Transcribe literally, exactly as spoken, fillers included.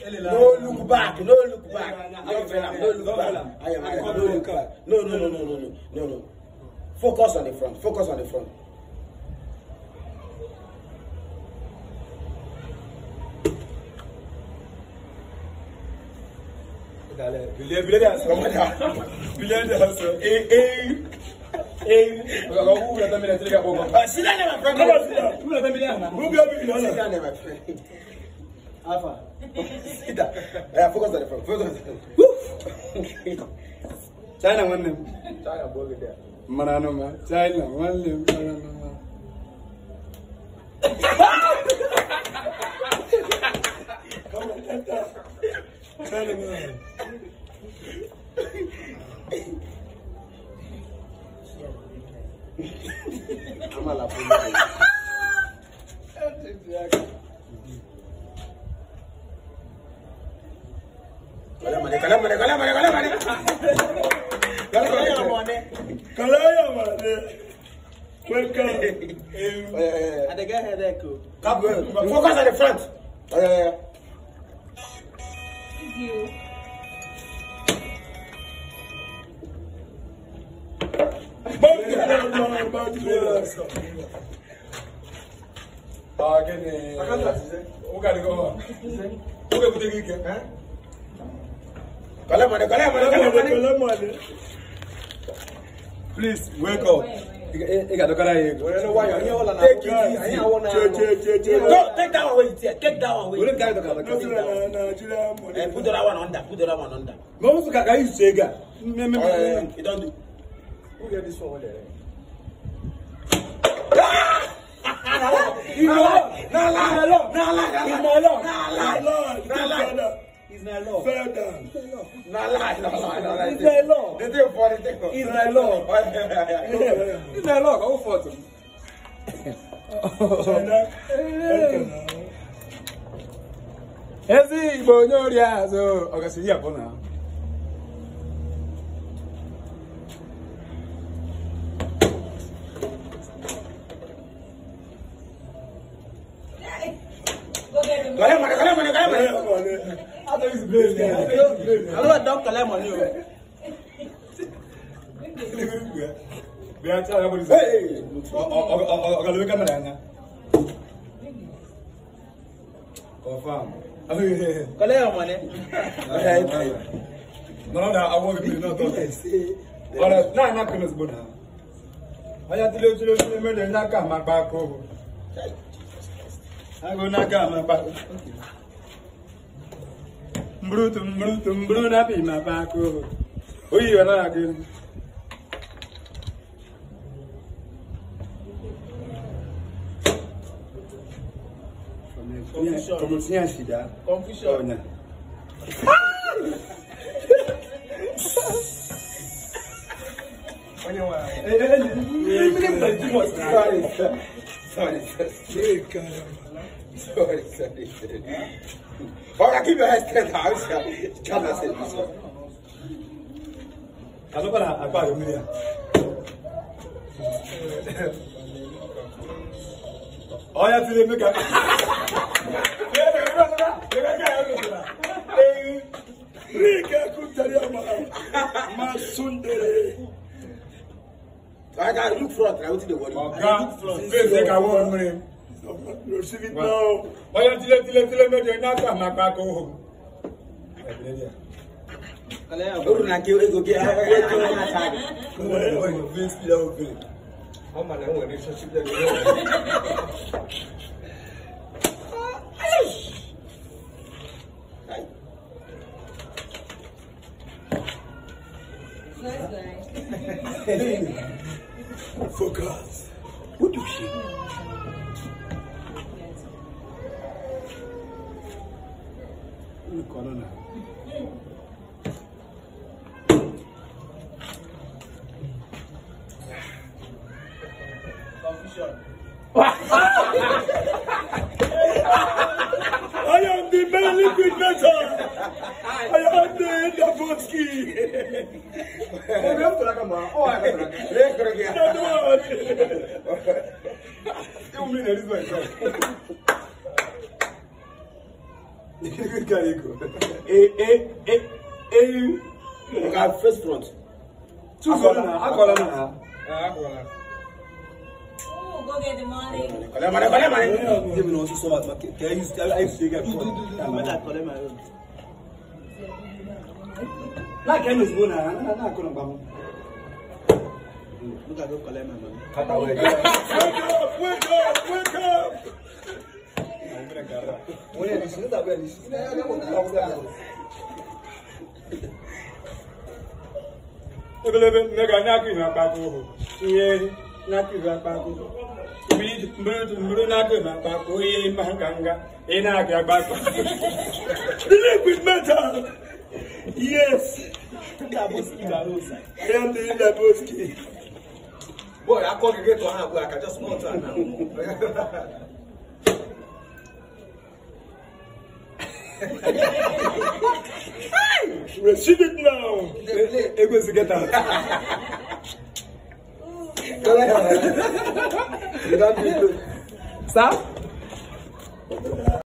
No look back, no look back. No look back. No look back. I am, I am. No look back. No, no, no, no, no, no, no, no. Focus on the front. Focus on the front. Billion, billion, billion, eh, eh, eh. Who let them in a trigger? Sit down, my friend. Come on, sit down. Who let them in? Who be able to sit down, my friend? Alpha. Sit down. Yeah, focus on the front. Focus on the front. China one them. China ball there. Manano man. China one them. Manano man. Come on, Tata. China man. I'm a la police. Kalamane, kalamane, kalamane, kalamane. Kalamane, kalamane. Welcome. And the guy had echo. Focus on the front. Yeah. You. Please wake up. Take it. Don't take that one away. Take that one away. Put that one under. Put that one under. Most of the guys say that. You don't do. Who get this one there? He's not law. Not law. He's not law. Not law. He's not law. Fair down. Not law. Not law. He's not law. They do for the thing. He's not law. He's not law. Go for it. Ezi bonyoria so ogasiya bona. Kalamane, kalamane, kalamane. I thought it's blame. I don't know kalamane. We are talking about this. Hey, okay, camera na. Confirm. Kalamane. No, no, I want to be not talking. Alright, na na kunos bona. Aya tilo tilo tilo me na ka ma ba ko. Ago na ka ma ba. Mbrutu mbrutu mbru na bi ma ba ko. Oyi wala again. Confusion. Confusion shida. Confusion. Sorry, sorry, sorry, sorry. Bora, keep your head straight. I can't say this. I don't know about you, Miriam. Oh, yeah, to make up. I got look front. I went to the world. Oh, God, please take a one minute. Receive it now. Why don't you let you let you let me not come back home? Guru na kiu ego ki ha ye kiu na tag. Oh, please be out of it. How man na relationship there. Focus. What do you see? Look on now. Confusion. I am the man liquid metal. I am the Dabotsky. Oh, we have to like a man. Oh, I got it. Let's go again. You mean it is my job. Good guy, go. Eh, eh, eh, eh. Look at first front. Two for now. I call him now. I call him. Oh, go get the money. Collect money, collect money. Give me no so much. Can you use? I used to get. I'm not calling my own. Na kemi is bona. Na na kono bamu. Look at go collect my money. Kata we. Wake up, wake up, wake up. When you see that, when you see that, Ebelebe mega na ki na pa ko. Iye na ki na pa ko. Ibi mburu mburu na ki na pa ko iye mahanga. E na ki agba ko. The liquid metal. Yes. Daboski Garosa. I am the Daboski. Boy, I can't get to hand work. I just small time now. Receive it now. It goes to get out. Sir?